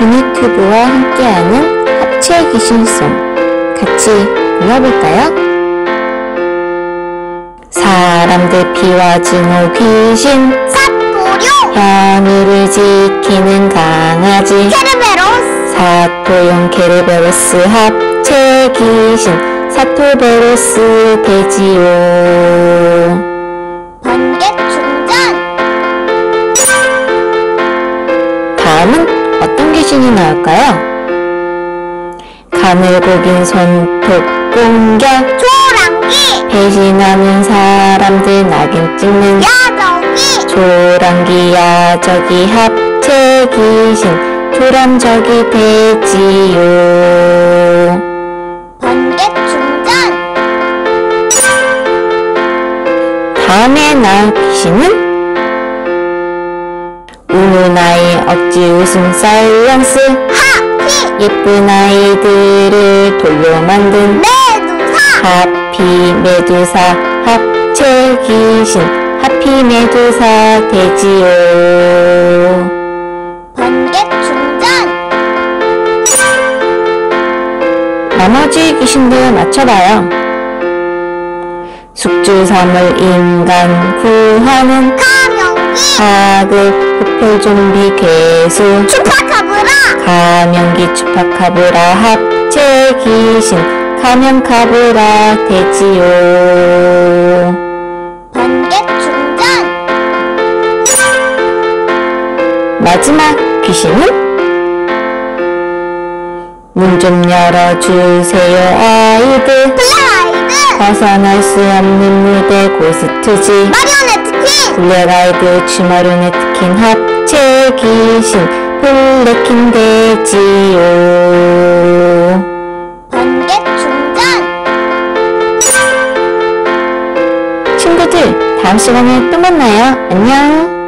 주니큐브와 함께하는 합체 귀신송 같이 불러볼까요? 사람들 피와 진호 귀신 사토류 현우를 지키는 강아지 케르베로스 사토용 케르베로스 합체 귀신 사토베로스 돼지요. 번개 충전 다음은 어떤 귀신이 나올까요? 가늘고긴 손톱 공격 조랑기 배신하는 사람들 낙인 찍는 야적이 조랑기 야적이 합체 귀신 조람적이 돼지요. 번개 충전 다음에 나올 귀신은 우는 아이 억지 웃음 사이언스 하피 예쁜 아이들을 돌로 만든 메두사 하피 메두사 합체 귀신 하피 메두사 돼지요. 번개 충전 나머지 귀신들 맞춰봐요. 숙주섬을 인간 구하는 감염기 하급 흡혈 좀비 괴수 추파카브라 감염기 추파카브라 합체 귀신 감염카브라 돼지요. 번개 충전 마지막 귀신은 문 좀 열어주세요 아이들 블랙아이드 벗어날 수 없는 무대 고스트지 마리오네트킹 블랙아이드 쥐마리오네트킹 합체 귀신 블랙킹 돼지요. 번개 충전 친구들 다음 시간에 또 만나요. 안녕.